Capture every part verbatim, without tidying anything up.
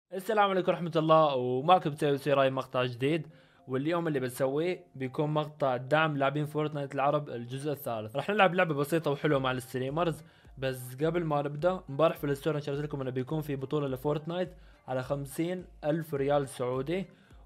السلام عليكم ورحمة الله، ومعكم بتسوي سيراي مقطع جديد. واليوم اللي بسويه بيكون مقطع دعم لاعبين فورتنايت العرب الجزء الثالث. راح نلعب لعبة بسيطة وحلوة مع الستريمرز. بس قبل ما نبدأ، امبارح في الستوري نشرت لكم انه بيكون في بطولة لفورتنايت على خمسين ألف ريال سعودي،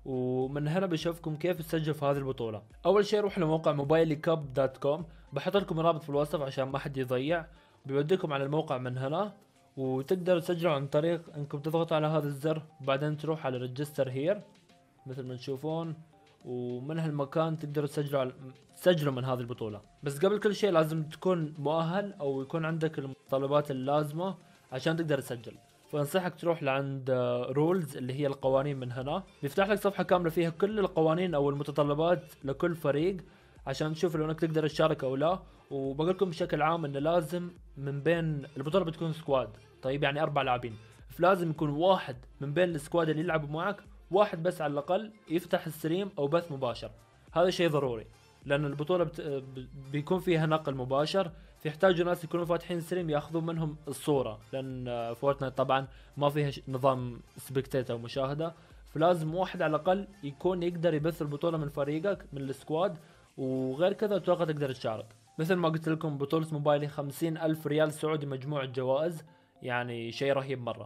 ومن هنا بشوفكم كيف تسجل في هذه البطولة. أول شيء روح لموقع موبايلي كاب دوت كوم، بحط لكم الرابط في الوصف عشان ما حد يضيع. بيوديكم على الموقع من هنا، وتقدروا تسجلوا عن طريق انكم تضغطوا على هذا الزر وبعدين تروح على ريجستر هير مثل ما تشوفون، ومن هالمكان تقدروا تسجلوا على... تسجلوا من هذه البطولة. بس قبل كل شيء لازم تكون مؤهل او يكون عندك المتطلبات اللازمة عشان تقدر تسجل. فانصحك تروح لعند رولز اللي هي القوانين، من هنا بيفتح لك صفحة كاملة فيها كل القوانين او المتطلبات لكل فريق عشان تشوف لو انك تقدر تشارك او لا. وبقول لكم بشكل عام انه لازم من بين البطوله بتكون سكواد، طيب يعني اربع لاعبين، فلازم يكون واحد من بين السكواد اللي يلعبوا معك، واحد بس على الاقل يفتح الستريم او بث مباشر. هذا شيء ضروري لان البطوله بت... بيكون فيها نقل مباشر، فيحتاجوا ناس يكونوا فاتحين ستريم ياخذون منهم الصوره، لان فورتنايت طبعا ما فيها نظام سبكتيت او مشاهده، فلازم واحد على الاقل يكون يقدر يبث البطوله من فريقك من السكواد. وغير كذا اتوقع تقدر تشارك. مثل ما قلت لكم بطولة موبايلي خمسين ألف ريال سعودي مجموع الجوائز، يعني شيء رهيب مرة.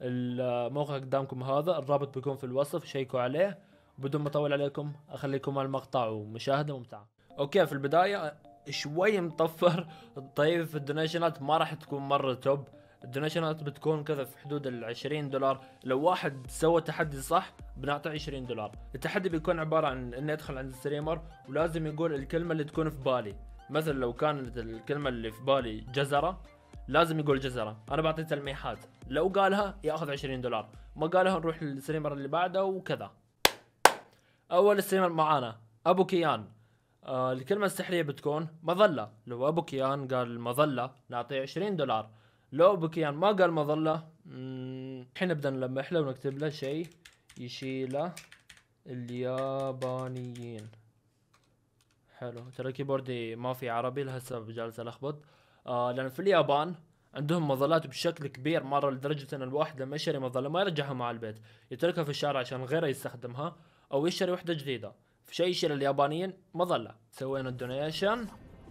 الموقع قدامكم هذا، الرابط بيكون في الوصف، شيكوا عليه. بدون ما اطول عليكم اخليكم على المقطع ومشاهدة ممتعة. اوكي، في البداية شوي مطفر. طيب في الدونيشنات ما راح تكون مرة توب، الدونيشنات بتكون كذا في حدود ال عشرين دولار. لو واحد سوى تحدي صح بنعطيه عشرين دولار. التحدي بيكون عبارة عن انه يدخل عند الستريمر ولازم يقول الكلمة اللي تكون في بالي. مثلا لو كانت الكلمة اللي في بالي جزرة، لازم يقول جزرة. انا بعطيه تلميحات، لو قالها ياخذ عشرين دولار، ما قالها نروح للستريمر اللي بعده وكذا. اول ستريمر معانا ابو كيان. آه الكلمة السحرية بتكون مظلة. لو ابو كيان قال مظلة نعطيه عشرين دولار. لو ابو كيان ما قال مظلة، الحين نبدا نلمح له ونكتب له شيء يشيله اليابانيين. حلو، ترى كيبوردي ما في عربي لهالسبب جالس الخبط. آه لان في اليابان عندهم مظلات بشكل كبير مره، لدرجه ان الواحد لما يشتري مظله ما يرجعها مع البيت، يتركها في الشارع عشان غيره يستخدمها او يشتري وحده جديده. في شيء يشيل اليابانيين مظله. سوينا الدونيشن،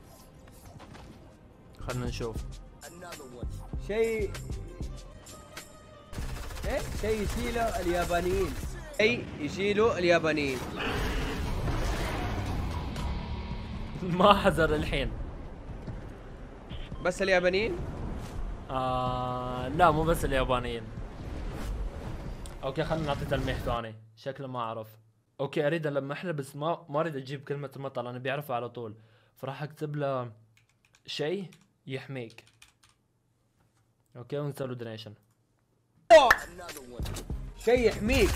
خلنا نشوف. شيء ايه شيء يشيله اليابانيين، شيء يشيله اليابانيين. ما حذر الحين. بس اليابانيين؟ آه لا، مو بس اليابانيين. اوكي خلينا نعطي تلميح ثاني، شكله ما اعرف. اوكي اريد المح له بس ما ما اريد اجيب كلمة مطر، انا بيعرفها على طول، فراح اكتب له شيء يحميك. اوكي ونسوي له دونيشن. شيء يحميك.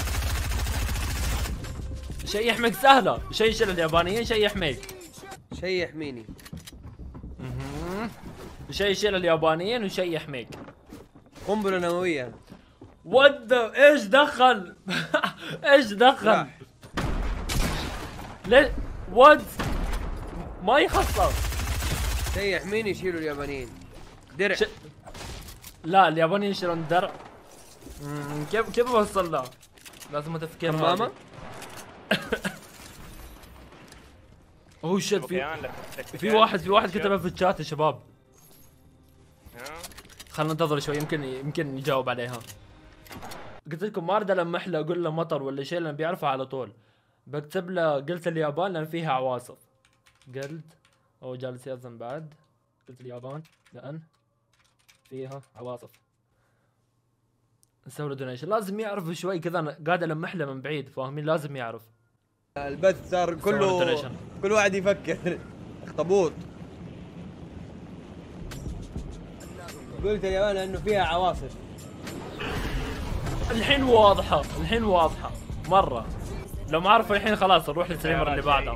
شيء يحميك سهلة، شيء يشيل اليابانيين، شيء يحميك. شيء يحميني. اها، شيء يشيل اليابانيين وشيء يحميك. قنبلة نووية. ود ايش دخل؟ ايش دخل؟ ليه ود ما يخصص. شيء يحميني يشيله اليابانيين. درع. ش... لا اليابانيين يشيلون درع. مم، كيف كيف اوصل له؟ لازم تفكير. ماما اوه شت، في في واحد في واحد كتبها في الشات يا شباب. خلنا ننتظر شوي، يمكن يمكن يجاوب عليها. قلت لكم ما اريد المح له اقول له مطر ولا شيء لان بيعرفها على طول. بكتب له قلت اليابان لان فيها عواصف. قلت هو جالس يأذن بعد. قلت اليابان لان فيها عواصف. نسوي له دونيشن. لازم يعرف شوي كذا، انا قاعد المح له من بعيد، فاهمين؟ لازم يعرف. البث صار كله كل واحد يفكر. اخطبوط. قلت اليابان لانه فيها عواصف. الحين واضحة، الحين واضحة مرة. لو ما اعرف الحين خلاص نروح للستريمر اللي بعده.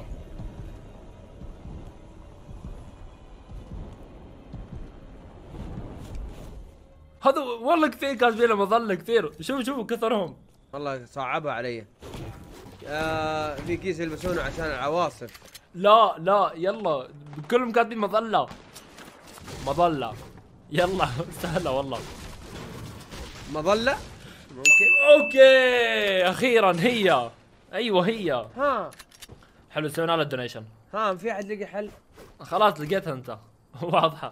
هذا والله كثير كاتبين له مظلة كثير. شوفوا شوفوا كثرهم. والله صعبها علي. آه في كيس يلبسونه عشان العواصف. لا لا يلا كلهم كاتبين مظلة. مظلة يلا. سهلة والله. مظلة؟ ممكن. اوكي اخيرا هي. ايوه هي. ها حلو سوينا لها الدونيشن. ها في احد لقى حل؟ خلاص لقيتها انت. واضحه.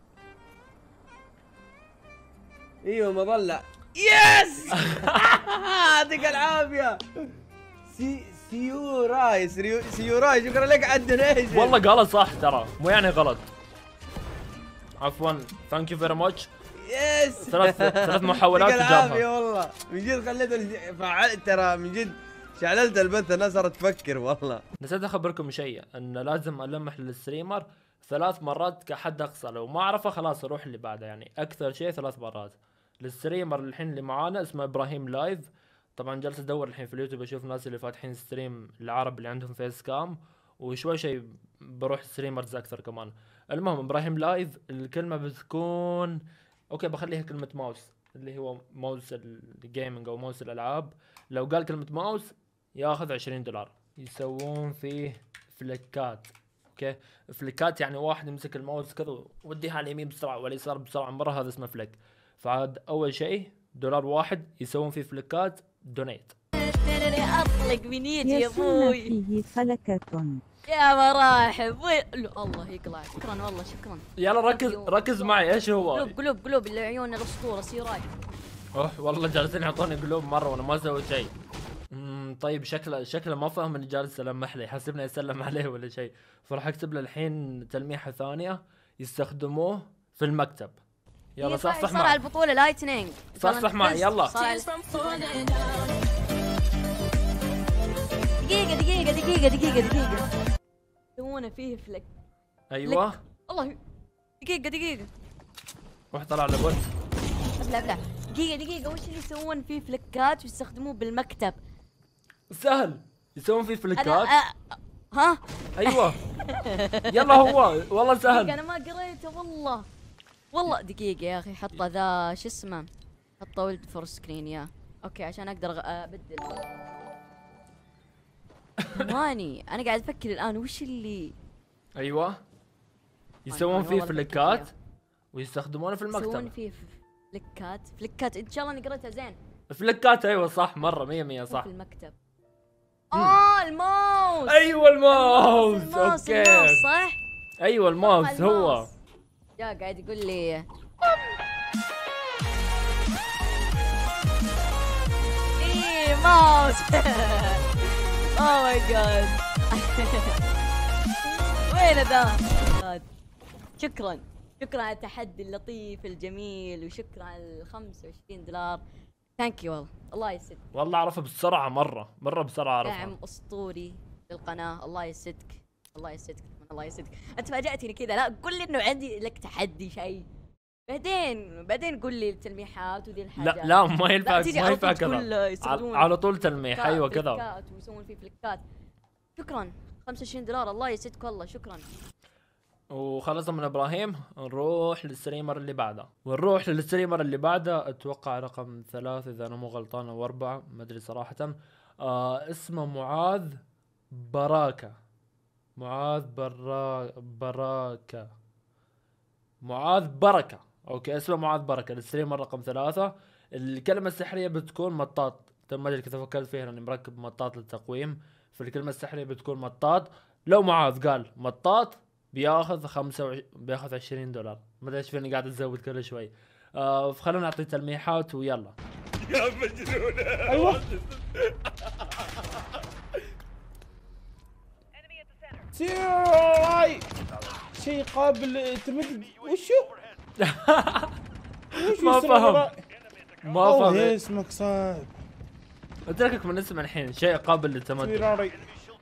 ايوه مظله. يس يعطيك العافيه. سي سيوراي سيو سيوراي شكرا لك على الدونيشن. والله قالت صح ترى مو يعني غلط. عفوا ثانك يو فيري ماتش. يس ثلاث ثلاث محاولات يعطيك العافيه وجابها. والله من جد خليته فعلت ترى من جد شعللت البث الناس صارت تفكر والله. نسيت اخبركم شيء ان لازم المح للستريمر ثلاث مرات كحد اقصى، لو ما اعرفه خلاص اروح اللي بعده، يعني اكثر شيء ثلاث مرات. الستريمر الحين اللي معانا اسمه ابراهيم لايف، طبعا جالس ادور الحين في اليوتيوب اشوف الناس اللي فاتحين ستريم العرب اللي عندهم فيس كام، وشوي شيء بروح ستريمرز اكثر كمان. المهم ابراهيم لايف الكلمه بتكون اوكي بخليها كلمه ماوس اللي هو ماوس الجيمنج او ماوس الالعاب. لو قال كلمه ماوس ياخذ عشرين دولار. يسوون فيه فليكات. اوكي فليكات يعني واحد يمسك الماوس كذا وديها على اليمين بسرعه واليسار بسرعه مره، هذا اسمه فليك. فعاد اول شيء دولار واحد يسوون فيه فليكات دونيت. اطلق من يدي يا ابوي. فيه فلكة. يا مراحب وين الله يقلع. شكرا والله شكرا. يلا ركز ركز معي ايش هو؟ قلوب قلوب قلوب اللي عيون الاسطوره سيراي. اوه والله جالسين يعطوني قلوب مره وانا ما سويت شيء. امم طيب شكله شكله ما فهم اني جالس المح لي، حسبني اسلم عليه ولا شيء، فراح اكتب له الحين تلميحه ثانيه يستخدموه في المكتب. يلا صح صح صار على معي. البطوله لايتنينج. صح صح معي يلا. دقيقة دقيقة دقيقة دقيقة دقيقة. يسوونه فيه فلك. ايوه الله دقيقة دقيقة. روح طلع لبوت. ابلع ابلع. دقيقة دقيقة وش اللي يسوون فيه فلكات ويستخدموه بالمكتب؟ سهل يسوون فيه فليكات. أنا أ... ها؟ ايوه يلا هو والله دقيقة سهل. انا ما قريته والله. والله دقيقة يا اخي حطه ذا شو اسمه؟ حطه ولد فور سكرين يا. اوكي عشان اقدر ابدل. ماني انا قاعد افكر الان وش اللي ايوه يسوون فيه فليكات ويستخدمونه في يسوون المكتب. فيه فلكات فلكات ان شاء الله اني قريتها زين. فليكات ايوه صح مره مية مية صح. في المكتب. اه الماوس. ايوه الماوس. الماوس اوكي الماوس صح؟ ايوه الماوس هو. جا قاعد يقول لي ايه ماوس. اوه ماي جاد. وين ذا؟ شكرا شكرا على التحدي اللطيف الجميل وشكرا على ال خمسة وعشرين دولار. ثانك يو والله الله يسعدك. والله اعرفه بسرعه مره مره بسرعه اعرفه. دعم اسطوري للقناه الله يسعدك الله يسعدك الله يسعدك. انت فاجأتني كذا لا قول لي انه عندي لك تحدي شيء بعدين بعدين قول لي التلميحات وذي الحاجات. لا لا ما ينفع ما ينفع كذا يستخدمون على طول تلميح. ايوه كذا فليكات ويسوون فيه فليكات. شكرا خمسة وعشرين دولار الله يسعدك والله شكرا. وخلصنا من ابراهيم نروح للستريمر اللي بعده، ونروح للستريمر اللي بعده اتوقع رقم ثلاثة اذا انا مو غلطان او اربعة ما ادري صراحة. آه اسمه معاذ براكة. معاذ برا براكة معاذ بركة. اوكي اسمه معاذ بركة. الستريمر رقم ثلاثة. الكلمة السحرية بتكون مطاط. ما ادري كيف فكرت فيها لاني مركب مطاط للتقويم، فالكلمة السحرية بتكون مطاط. لو معاذ قال مطاط بياخذ خمسة وعشرين بياخذ عشرين دولار. ما ادري ايش فيني قاعد ازود كل شوي. آه فخلونا نعطي تلميحات ويلا. يا مجنون. ايوه سيراي شيء قابل تمد وشو؟ ما فهم ما والله فهم. اسمك صعب. اتركك من اسم الحين شيء قابل للتمدد. سيراي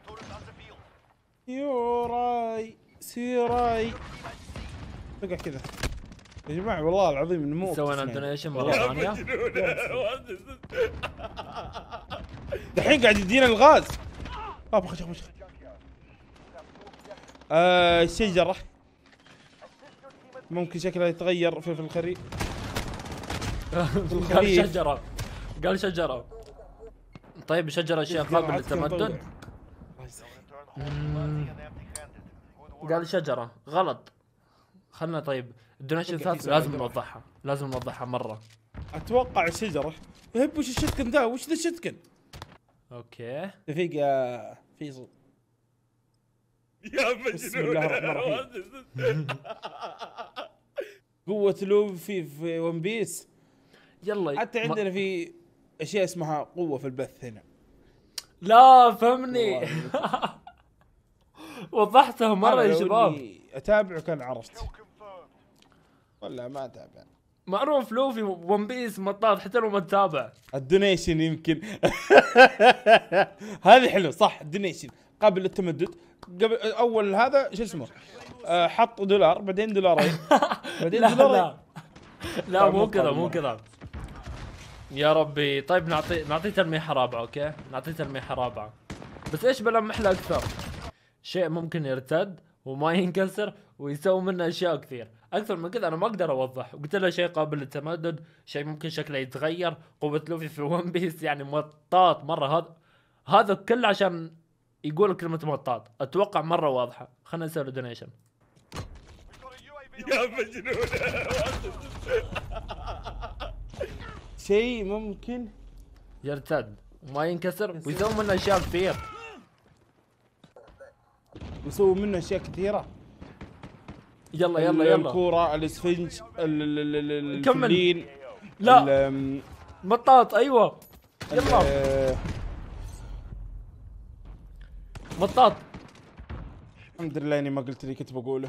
سيراي سيراي بقى كذا يا جماعة والله العظيم نمو. سوينا دونيشن مرة ثانية. الحين قاعد يدينا الغاز. اه بخش بخش. آه الشجرة ممكن شكلها يتغير في في الخريف. قال شجرة قال شجرة. طيب شجرة اشياء قابلة للتمدد. قال شجرة غلط. خلنا طيب الدونيشن الثالث لازم نوضحها لازم نوضحها مرة. اتوقع الشجره. يهب وش الشتكن ذا؟ وش ذا الشتكن؟ اوكي دقيقه يا فيصل. يا مجنون بسم الله الرحمن الرحيم. قوة لوفي في ون بيس. يلا حتى ما- عندنا في اشياء اسمها قوة في البث هنا. لا فهمني. وضحتها مرة أنا يا لو شباب. إني اتابع كان عرفت. ولا ما اتابع. معروف لوفي ون بيس مطاط حتى لو ما تتابع. الدونيشن يمكن. هذه حلو صح. الدونيشن قبل التمدد. قبل اول هذا شو اسمه؟ أه حط دولار بعدين دولارين بعدين لا دولارين. لا لا طيب، مو مو كذا طيب، مو مرة. كذا. يا ربي طيب نعطي نعطيه تلميحة رابعة اوكي؟ نعطيه تلميحة رابعة. بس ايش بلمح له اكثر؟ شيء ممكن يرتد وما ينكسر ويسوي منه اشياء كثير. اكثر من كذا انا ما اقدر اوضح. قلت له شيء قابل للتمدد، شيء ممكن شكله يتغير، قوة لوفي في ون بيس يعني مطاط مرة. هذا هذا كله عشان يقول كلمة مطاط. اتوقع مرة واضحة. خلينا نسوي له دونيشن. يا مجنون. شيء ممكن يرتد وما ينكسر ويسوي منه اشياء كثير. يسوي منه اشياء كثيره. يلا يلا يلا الكوره، الاسفنج، ال- ال- ال- ال- كمل. الفلين. لا ال- مطاط ايوه يلا ال- مطاط. الحمد لله اني ما قلت اللي كنت بقوله.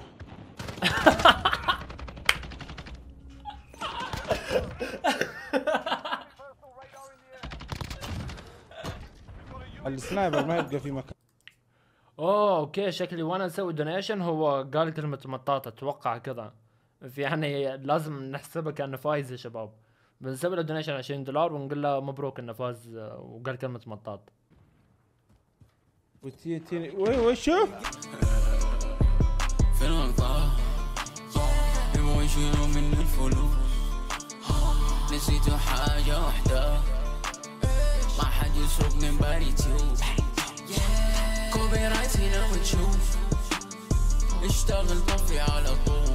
السنايبر ما يبقى في مكان. اوه اوكي شكلي وانا اسوي دونيشن هو قال كلمة مطاط. اتوقع كذا في يعني لازم نحسبها كانه فايز يا شباب. بنسوي له دونيشن عشرين دولار ونقول له مبروك انه فاز آه، وقال كلمة مطاط. وتيتيني وي وشو؟ في الغلطة يبغوا يشيلوا مني الفلوس. نسيتوا حاجة واحدة ما حد يسرق من بالي تيوب. كوبي رايت هنا وتشوف اشتغل طفي على طول.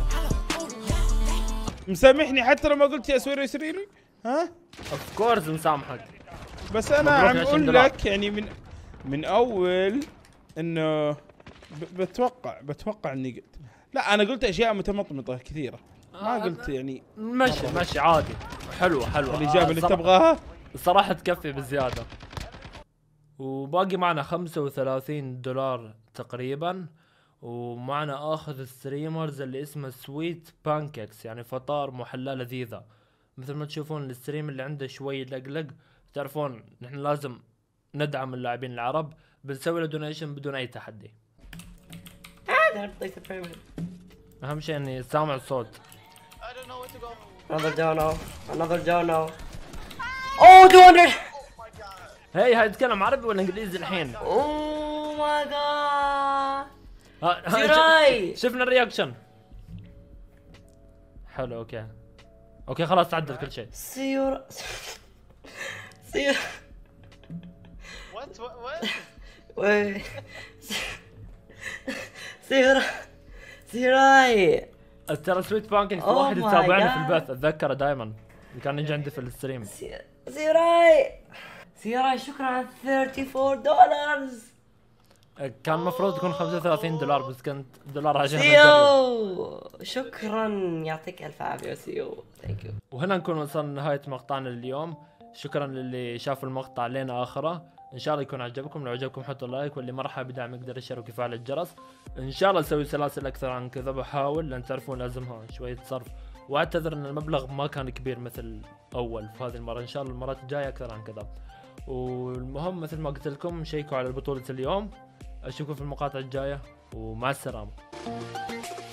مسامحني حتى لو ما قلت يا سوري سريري؟ ها؟ اوف كورس مسامحك. بس انا مبروك عم عشرين اقول دولار. لك يعني من من اول انه ب- بتوقع بتوقع اني قلت. لا انا قلت اشياء متمطمطه كثيره. ما آه، قلت يعني مشي مشي عادي. حلوة حلوة. الاجابه آه، اللي صراحة- تبغاها. الصراحة تكفي بزيادة. وباقي معنا خمسة وثلاثين دولار تقريبا. ومعنا اخذ الستريمرز اللي اسمه سويت بانكيكس يعني فطار محلاة لذيذة. مثل ما تشوفون الستريم اللي عنده شوي لقلق. تعرفون نحن لازم ندعم اللاعبين العرب. بنسوي له دونيشن بدون اي تحدي. اهم شيء اني سامع الصوت. Another dono. Another dono. Oh, two hundred! هي هاي يتكلم عربي ولا انجليزي الحين؟ Oh my god! ها- ها- زراي. شفنا الرياكشن. حلو اوكي. اوكي خلاص تعدل كل شيء. See you. See you. What? What? What? Wait. See you. See you right. ترى سويت بانكينج Oh واحد my يتابعنا في God. البث اتذكره دائما. كان يجي عندي في الستريم. See see you right. See you right. شكرا على thirty-four dollars. كان المفروض يكون خمسة وثلاثين دولار بس كنت دولار عشان نجرب. سيو شكرا يعطيك الف عافيه سيو ثانك يو. وهنا نكون وصلنا لنهاية مقطعنا اليوم. شكرا للي شاف المقطع لين اخره. ان شاء الله يكون عجبكم. لو عجبكم حطوا لايك واللي ما راح يدعم يقدر يشترك ويفعل الجرس. ان شاء الله اسوي سلاسل اكثر عن كذا. بحاول لان تعرفون لازمها شوية صرف. واعتذر ان المبلغ ما كان كبير مثل اول في هذه المرة. ان شاء الله المرات الجاية اكثر عن كذا. والمهم مثل ما قلت لكم شيكوا على بطولة اليوم. اشوفكم في المقاطع الجاية ومع السلامة.